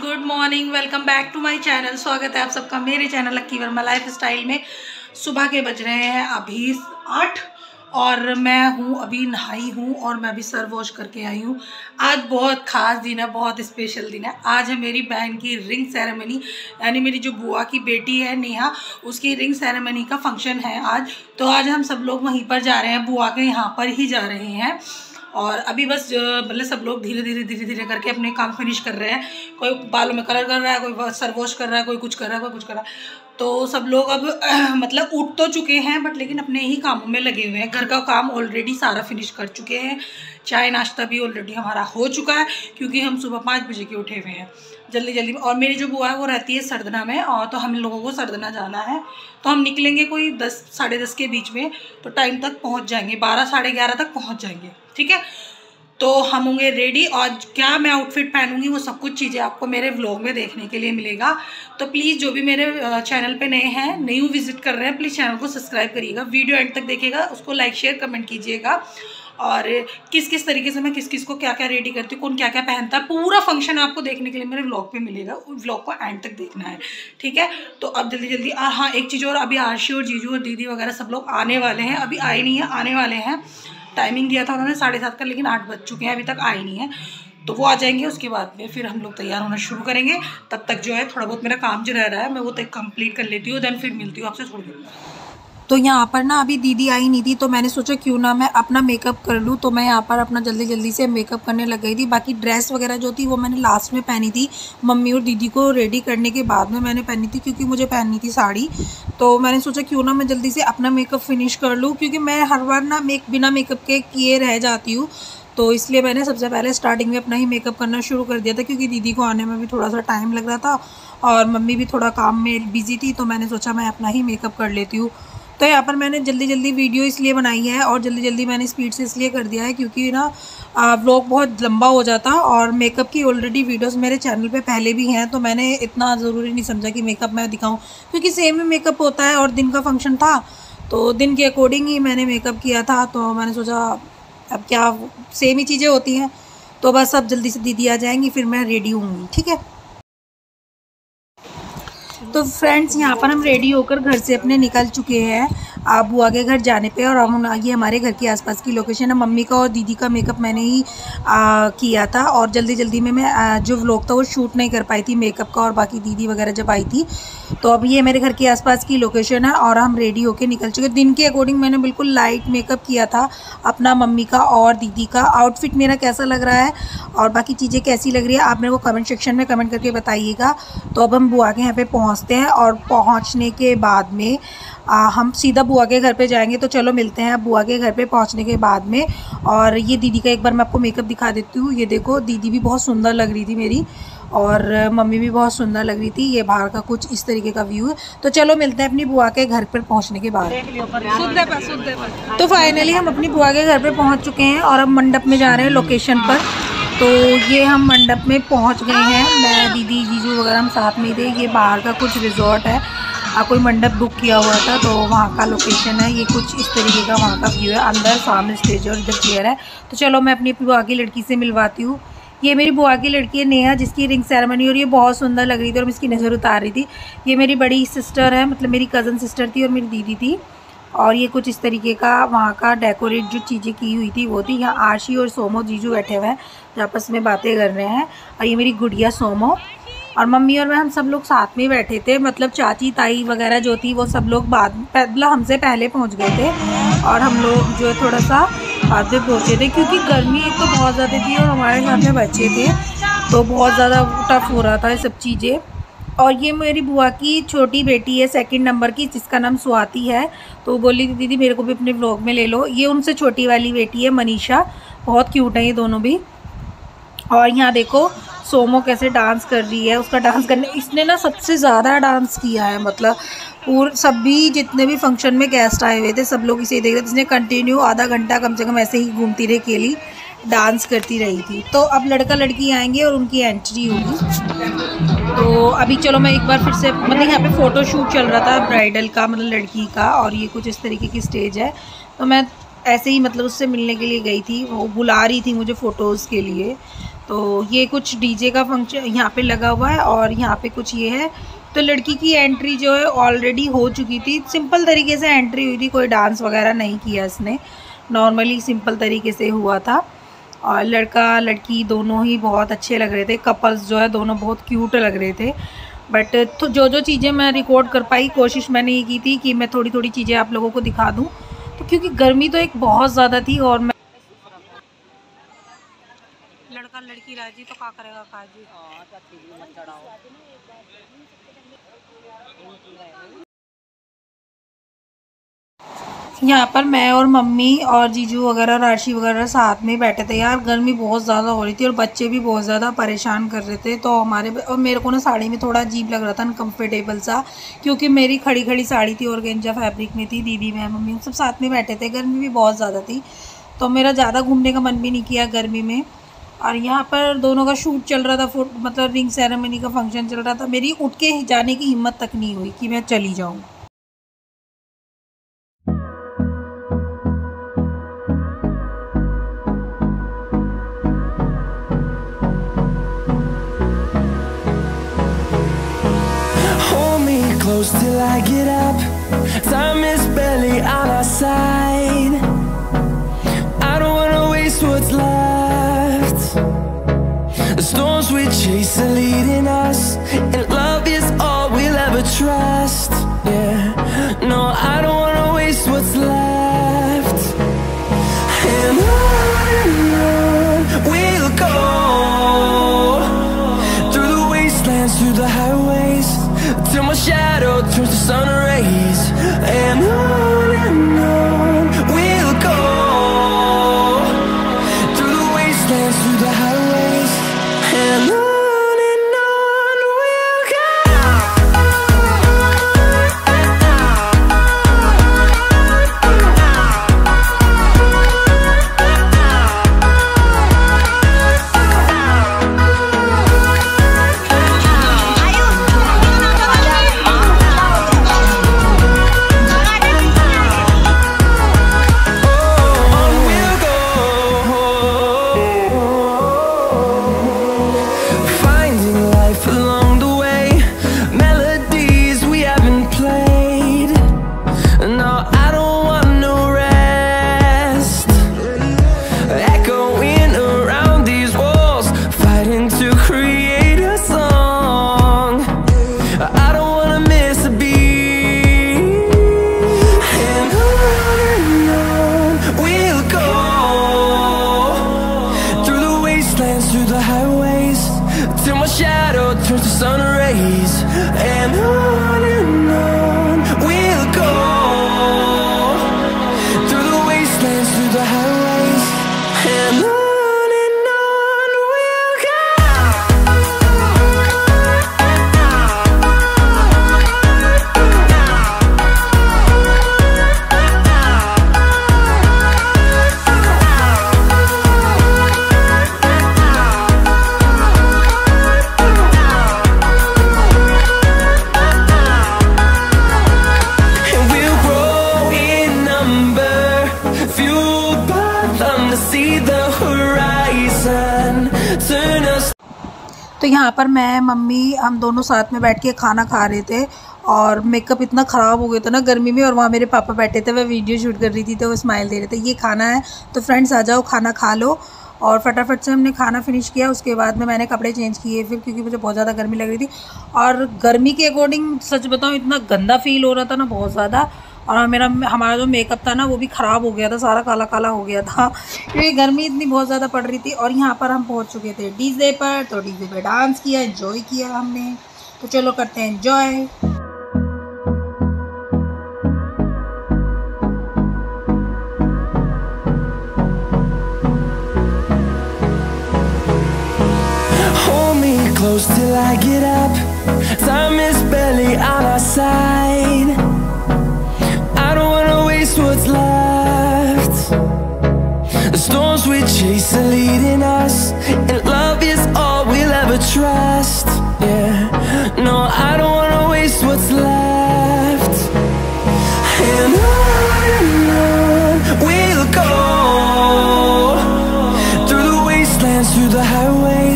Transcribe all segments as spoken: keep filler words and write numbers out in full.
Good morning, welcome back to my channel. स्वागत है आप सबका मेरे channel Lucky Verma lifestyle में। सुबह के बज रहे हैं अभी आठ और मैं हूँ अभी नहाई हूँ और मैं अभी सर वॉश करके आई हूँ। आज बहुत ख़ास दिन है, बहुत स्पेशल दिन है। आज है मेरी बहन की रिंग सेरेमनी, यानी मेरी जो बुआ की बेटी है नेहा, उसकी रिंग सेरेमनी का फंक्शन है आज। तो आज हम सब लोग वहीं पर जा रहे हैं, बुआ के यहाँ पर ही जा रहे हैं। और अभी बस मतलब सब लोग धीरे धीरे धीरे धीरे करके अपने काम फिनिश कर रहे हैं। कोई बालों में कलर कर रहा है, कोई सर वॉश कर रहा है, कोई कुछ कर रहा है, कोई कुछ कर रहा है। तो सब लोग अब मतलब उठ तो चुके हैं बट लेकिन अपने ही कामों में लगे हुए हैं। घर का काम ऑलरेडी सारा फिनिश कर चुके हैं। चाय नाश्ता भी ऑलरेडी हमारा हो चुका है क्योंकि हम सुबह पाँच बजे के उठे हुए हैं जल्दी जल्दी में। और मेरी जो बुआ है वो रहती है सरदना में, और तो हम लोगों को सरदना जाना है। तो हम निकलेंगे कोई दस साढ़े दस के बीच में, तो टाइम तक पहुँच जाएंगे, बारह साढ़े ग्यारह तक पहुँच जाएंगे। ठीक है, तो हम होंगे रेडी। और क्या मैं आउटफिट पहनूंगी वो सब कुछ चीज़ें आपको मेरे व्लॉग में देखने के लिए मिलेगा। तो प्लीज़ जो भी मेरे चैनल पे नए हैं, न्यू विजिट कर रहे हैं, प्लीज़ चैनल को सब्सक्राइब करिएगा, वीडियो एंड तक देखिएगा, उसको लाइक शेयर कमेंट कीजिएगा। और किस किस तरीके से मैं किस किस को क्या क्या रेडी करती हूँ, कौन क्या क्या पहनता है, पूरा फंक्शन आपको देखने के लिए मेरे व्लॉग पे मिलेगा। व्लॉग को एंड तक देखना है, ठीक है। तो अब जल्दी जल्दी और हाँ एक चीज़ और, अभी आशी और जीजू और दीदी वगैरह सब लोग आने वाले हैं, अभी आए नहीं है, आने वाले हैं। टाइमिंग दिया था उन्होंने साढ़े सात का, लेकिन आठ बज चुके हैं, अभी तक आए नहीं है। तो वो आ जाएंगे, उसके बाद में फिर हम लोग तैयार होना शुरू करेंगे। तब तक जो है थोड़ा बहुत मेरा काम जो रह रहा है मैं वो तक कंप्लीट कर लेती हूँ, देन फिर मिलती हूँ आपसे थोड़ी देर में। तो यहाँ पर ना अभी दीदी आई नहीं थी, तो मैंने सोचा क्यों ना मैं अपना मेकअप कर लूँ। तो मैं यहाँ पर अपना जल्दी जल्दी से मेकअप करने लग गई थी। बाकी ड्रेस वगैरह जो थी वो मैंने लास्ट में पहनी थी, मम्मी और दीदी को रेडी करने के बाद में मैंने पहनी थी, क्योंकि मुझे पहननी थी साड़ी। तो मैंने सोचा क्यों ना मैं जल्दी से अपना मेकअप फिनिश कर लूँ, क्योंकि मैं हर बार ना मेक बिना मेकअप के किए रह जाती हूँ। तो इसलिए मैंने सबसे पहले स्टार्टिंग में अपना ही मेकअप करना शुरू कर दिया था, क्योंकि दीदी को आने में भी थोड़ा सा टाइम लग रहा था और मम्मी भी थोड़ा काम में बिजी थी। तो मैंने सोचा मैं अपना ही मेकअप कर लेती हूँ। तो यहाँ पर मैंने जल्दी जल्दी वीडियो इसलिए बनाई है और जल्दी जल्दी मैंने स्पीड से इसलिए कर दिया है क्योंकि ना व्लॉग बहुत लंबा हो जाता, और मेकअप की ऑलरेडी वीडियोस मेरे चैनल पे पहले भी हैं। तो मैंने इतना ज़रूरी नहीं समझा कि मेकअप मैं दिखाऊं, क्योंकि सेम ही मेकअप होता है और दिन का फंक्शन था तो दिन के अकॉर्डिंग ही मैंने मेकअप किया था। तो मैंने सोचा अब क्या सेम ही चीज़ें होती हैं। तो बस अब जल्दी से दीदी आ जाएंगी फिर मैं रेडी होंगी, ठीक है। तो फ्रेंड्स यहाँ पर हम रेडी होकर घर से अपने निकल चुके हैं बुआ के घर जाने पे, और हम ये हमारे घर के आसपास की लोकेशन है। मम्मी का और दीदी का मेकअप मैंने ही आ, किया था, और जल्दी जल्दी में मैं आ, जो व्लॉग था वो शूट नहीं कर पाई थी मेकअप का, और बाकी दीदी वगैरह जब आई थी। तो अब ये मेरे घर के आसपास की लोकेशन है और हम रेडी होकर निकल चुके। दिन के अकॉर्डिंग मैंने बिल्कुल लाइट मेकअप किया था अपना, मम्मी का और दीदी का। आउटफिट मेरा कैसा लग रहा है और बाकी चीज़ें कैसी लग रही है आप मेरे को कमेंट सेक्शन में कमेंट करके बताइएगा। तो अब हम बुआ के यहाँ पे पहुँचते हैं, और पहुँचने के बाद में आ, हम सीधा बुआ के घर पे जाएंगे। तो चलो मिलते हैं बुआ के घर पे पहुँचने के बाद में। और ये दीदी का एक बार मैं आपको मेकअप दिखा देती हूँ। ये देखो, दीदी भी बहुत सुंदर लग रही थी मेरी, और मम्मी भी बहुत सुंदर लग रही थी। ये बाहर का कुछ इस तरीके का व्यू है। तो चलो मिलते हैं अपनी बुआ के घर पर पहुंचने के बाद। तो फाइनली हम अपनी बुआ के घर पे पहुंच चुके हैं और अब मंडप में जा रहे हैं लोकेशन पर। तो ये हम मंडप में पहुंच गए हैं, मैं दीदी जीजू वगैरह हम साथ में थे। ये बाहर का कुछ रिजॉर्ट है, आ, कोई मंडप बुक किया हुआ था, तो वहाँ का लोकेशन है। ये कुछ इस तरीके का वहाँ का व्यू है, अंदर सामने स्टेज और इधर चेयर है। तो चलो मैं अपनी बुआ की लड़की से मिलवाती हूँ। ये मेरी बुआ की लड़की है नेहा, जिसकी रिंग सेरेमनी, और ये बहुत सुंदर लग रही थी और मैं इसकी नज़र उतार रही थी। ये मेरी बड़ी सिस्टर है, मतलब मेरी कज़न सिस्टर थी और मेरी दीदी थी। और ये कुछ इस तरीके का वहाँ का डेकोरेट जो चीज़ें की हुई थी वो थी। यहाँ आशी और सोमो जीजू बैठे हुए हैं, आपस में बातें कर रहे हैं। और ये मेरी गुड़िया सोमो, और मम्मी और मैं हम सब लोग साथ में बैठे थे। मतलब चाची ताई वगैरह जो थी वो सब लोग बाद मतलब हमसे पहले पहुँच गए थे, और हम लोग जो है थोड़ा सा बाद में पहुँचे थे, क्योंकि गर्मी एक तो बहुत ज़्यादा थी और हमारे साथ में बच्चे थे, तो बहुत ज़्यादा टफ हो रहा था ये सब चीज़ें। और ये मेरी बुआ की छोटी बेटी है सेकंड नंबर की, जिसका नाम स्वाति है। तो बोली थी दीदी मेरे को भी अपने व्लॉग में ले लो। ये उनसे छोटी वाली बेटी है मनीषा, बहुत क्यूट है ये दोनों भी। और यहाँ देखो सोमो कैसे डांस कर रही है, उसका डांस करने इसने ना सबसे ज़्यादा डांस किया है। मतलब पूरे सभी जितने भी फंक्शन में गेस्ट आए हुए थे सब लोग इसे देख रहे थे। इसने कंटिन्यू आधा घंटा कम से कम ऐसे ही घूमती रही, अकेली डांस करती रही थी। तो अब लड़का लड़की आएंगे और उनकी एंट्री होगी। तो अभी चलो मैं एक बार फिर से, मतलब यहाँ पे फ़ोटो शूट चल रहा था ब्राइडल का, मतलब लड़की का, और ये कुछ इस तरीके की स्टेज है। तो मैं ऐसे ही मतलब उससे मिलने के लिए गई थी, वो बुला रही थी मुझे फ़ोटोज़ के लिए। तो ये कुछ डीजे का फंक्शन यहाँ पे लगा हुआ है और यहाँ पे कुछ ये है। तो लड़की की एंट्री जो है ऑलरेडी हो चुकी थी, सिंपल तरीके से एंट्री हुई थी, कोई डांस वगैरह नहीं किया इसने, नॉर्मली सिंपल तरीके से हुआ था। और लड़का लड़की दोनों ही बहुत अच्छे लग रहे थे, कपल्स जो है दोनों बहुत क्यूट लग रहे थे। बट तो जो जो चीज़ें मैं रिकॉर्ड कर पाई, कोशिश मैंने ये की थी कि मैं थोड़ी थोड़ी चीज़ें आप लोगों को दिखा दूँ, तो क्योंकि गर्मी तो एक बहुत ज़्यादा थी। और मैं लड़का लड़की राजी तो क्या करेगा काजी। यहाँ पर मैं और मम्मी और जीजू वगैरह राशि वगैरह साथ में बैठे थे। यार गर्मी बहुत ज़्यादा हो रही थी और बच्चे भी बहुत ज़्यादा परेशान कर रहे थे। तो हमारे और मेरे को ना साड़ी में थोड़ा अजीब लग रहा था, अनकम्फर्टेबल सा, क्योंकि मेरी खड़ी खड़ी साड़ी थी और गेंजा फैब्रिक में थी। दीदी मैं मम्मी हम सब साथ में बैठे थे, गर्मी भी बहुत ज़्यादा थी, तो मेरा ज़्यादा घूमने का मन भी नहीं किया गर्मी में। और यहाँ पर दोनों का शूट चल रहा था, फुट मतलब रिंग सेरेमनी का फंक्शन चल रहा था। मेरी उठ के जाने की हिम्मत तक नहीं हुई कि मैं चली जाऊँ। Close till I get up, time is barely on our side. I don't wanna waste what's left. The storms we chase are leading us, and love is all we'll ever trust. Yeah, no, I don't wanna waste what's left. And on and on we'll go, through the wastelands, through the highways, till my shadow turns to sun rays. And on and on we'll go, through the wastelands, through the highways. And on and on we'll go. Through the highways, till my shadow turns to sun rays. And on and on we'll go, through the wastelands, through the highways. And on and on we'll go. तो यहाँ पर मैं mummy हम दोनों साथ में बैठ के खाना खा रहे थे और मेकअप इतना ख़राब हो गया था ना गर्मी में, और वहाँ मेरे पापा बैठे थे, वह वीडियो शूट कर रही थी तो वो स्माइल दे रहे थे। ये खाना है तो फ्रेंड्स आ जाओ खाना खा लो। और फटाफट से हमने खाना फिनिश किया, उसके बाद में मैंने कपड़े चेंज किए फिर, क्योंकि मुझे बहुत ज़्यादा गर्मी लग रही थी। और गर्मी के अकॉर्डिंग सच बताऊँ इतना गंदा फील हो रहा था ना, बहुत ज़्यादा। और मेरा हमारा जो मेकअप था ना वो भी ख़राब हो गया था, सारा काला काला हो गया था, क्योंकि गर्मी इतनी बहुत ज़्यादा पड़ रही थी। और यहाँ पर हम पहुँच चुके थे डीजे पर, तो डीजे पे डांस किया, एंजॉय किया हमने। तो चलो करते हैं enjoy. Close till I get up, time is barely on our side. I don't wanna waste what's left. The storms we chase are leading us, and love is all we'll ever trust. Yeah, no, I don't wanna waste what's left. And on and on we'll go, through the wastelands, through the highways.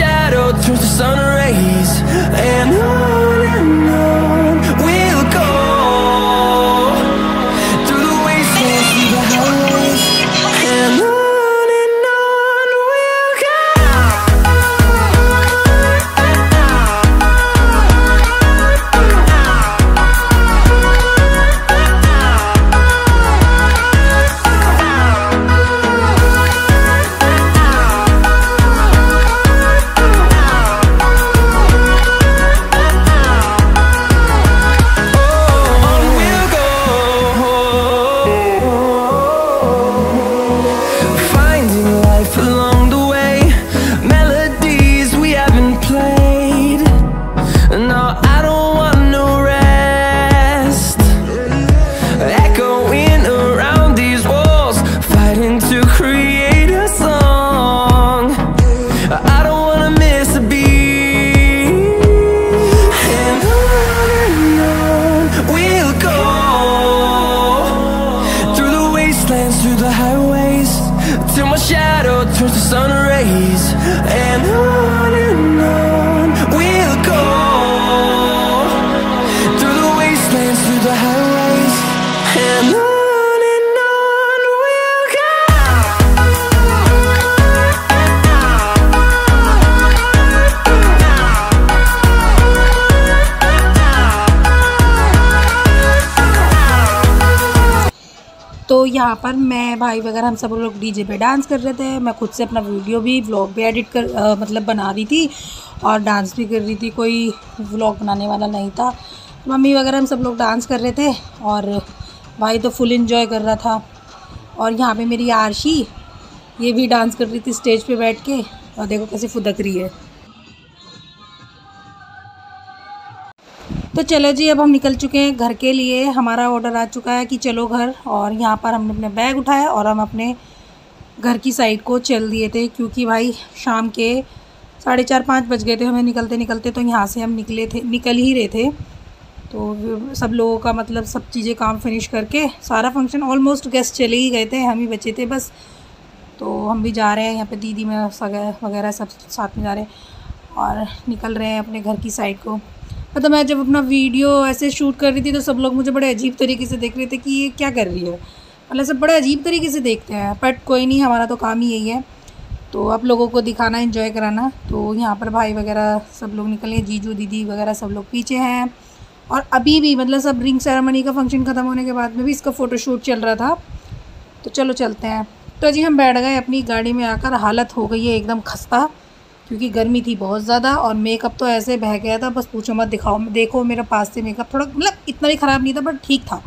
shadow turns to sun rays, and on and on we'll go, through the wastelands, through the highways, and on. Through the highways, till my shadow turns to sun rays, and on and on we'll go, through the wastelands, through the highways, and on and on we'll go. तो यहाँ पर मैं भाई वगैरह हम सब लोग DJ पे डांस कर रहे थे। मैं खुद से अपना वीडियो भी व्लॉग भी एडिट कर आ, मतलब बना रही थी और डांस भी कर रही थी। कोई व्लॉग बनाने वाला नहीं था। मम्मी वगैरह हम सब लोग डांस कर रहे थे और भाई तो फुल एंजॉय कर रहा था। और यहाँ पे मेरी आरशी ये भी डांस कर रही थी स्टेज पे बैठ के, और देखो कैसे फुदक रही है। तो चलो जी, अब हम निकल चुके हैं घर के लिए। हमारा ऑर्डर आ चुका है कि चलो घर, और यहाँ पर हमने अपने बैग उठाया और हम अपने घर की साइड को चल दिए थे, क्योंकि भाई शाम के साढ़े चार पाँच बज गए थे हमें निकलते निकलते। तो यहाँ से हम निकले थे निकल ही रहे थे। तो सब लोगों का मतलब सब चीज़ें काम फिनिश करके सारा फंक्शन ऑलमोस्ट गेस्ट चले ही गए थे, हम ही बचे थे बस। तो हम भी जा रहे हैं, यहाँ पे दीदी में वगैरह सब साथ में जा रहे हैं और निकल रहे हैं अपने घर की साइड को। मतलब मैं जब अपना वीडियो ऐसे शूट कर रही थी तो सब लोग मुझे बड़े अजीब तरीके से देख रहे थे कि ये क्या कर रही है, मतलब सब बड़े अजीब तरीके से देखते हैं। बट कोई नहीं, हमारा तो काम ही यही है, तो आप लोगों को दिखाना, एंजॉय कराना। तो यहाँ पर भाई वगैरह सब लोग निकले, जीजू दीदी वगैरह सब लोग पीछे हैं। और अभी भी मतलब सब रिंग सेरेमनी का फंक्शन ख़त्म होने के बाद में भी इसका फ़ोटोशूट चल रहा था। तो चलो चलते हैं। तो जी हम बैठ गए अपनी गाड़ी में आकर। हालत हो गई है एकदम खस्ता, क्योंकि गर्मी थी बहुत ज़्यादा और मेकअप तो ऐसे बह गया था, बस पूछो मत। दिखाओ, देखो मेरे पास से मेकअप थोड़ा मतलब इतना भी ख़राब नहीं था, बट ठीक था।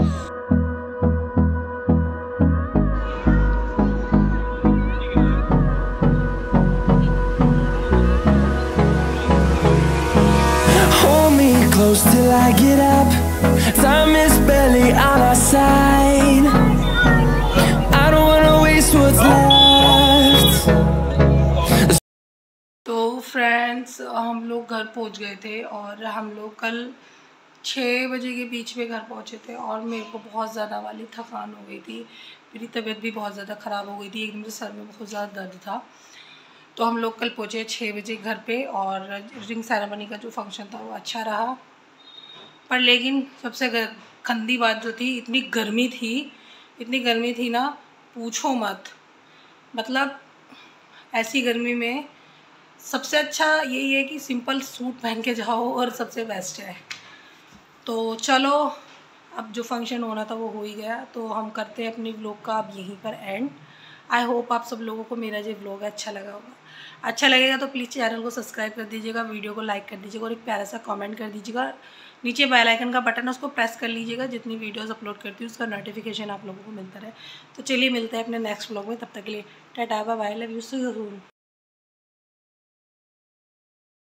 Hold me close till I get up. Time is barely on our side. I don't wanna waste what's left. Friends, हम लोग घर पहुंच गए थे और हम लोग कल छः बजे के बीच में घर पहुंचे थे। और मेरे को बहुत ज़्यादा वाली थकान हो गई थी, मेरी तबीयत भी बहुत ज़्यादा ख़राब हो गई थी, एकदम से सर में बहुत ज़्यादा दर्द था। तो हम लोग कल पहुंचे छः बजे घर पे, और रिंग सेरेमनी का जो फंक्शन था वो अच्छा रहा। पर लेकिन सबसे गंदी बात जो थी, इतनी गर्मी थी इतनी गर्मी थी ना, पूछो मत। मतलब ऐसी गर्मी में सबसे अच्छा यही है कि सिंपल सूट पहन के जाओ, और सबसे बेस्ट है। तो चलो, अब जो फंक्शन होना था वो हो ही गया, तो हम करते हैं अपनी व्लॉग का अब यहीं पर एंड। आई होप आप सब लोगों को मेरा जो व्लॉग है अच्छा लगा होगा। अच्छा लगेगा तो प्लीज़ चैनल को सब्सक्राइब कर दीजिएगा, वीडियो को लाइक कर दीजिएगा और एक प्यारा सा कमेंट कर दीजिएगा। नीचे बेल आइकन का बटन है, उसको प्रेस कर लीजिएगा। जितनी वीडियोस अपलोड करती हूँ उसका नोटिफिकेशन आप लोगों को मिलता रहे। तो चलिए मिलते हैं अपने नेक्स्ट व्लॉग में, तब तक के लिए tata bye bye, love you, see you soon.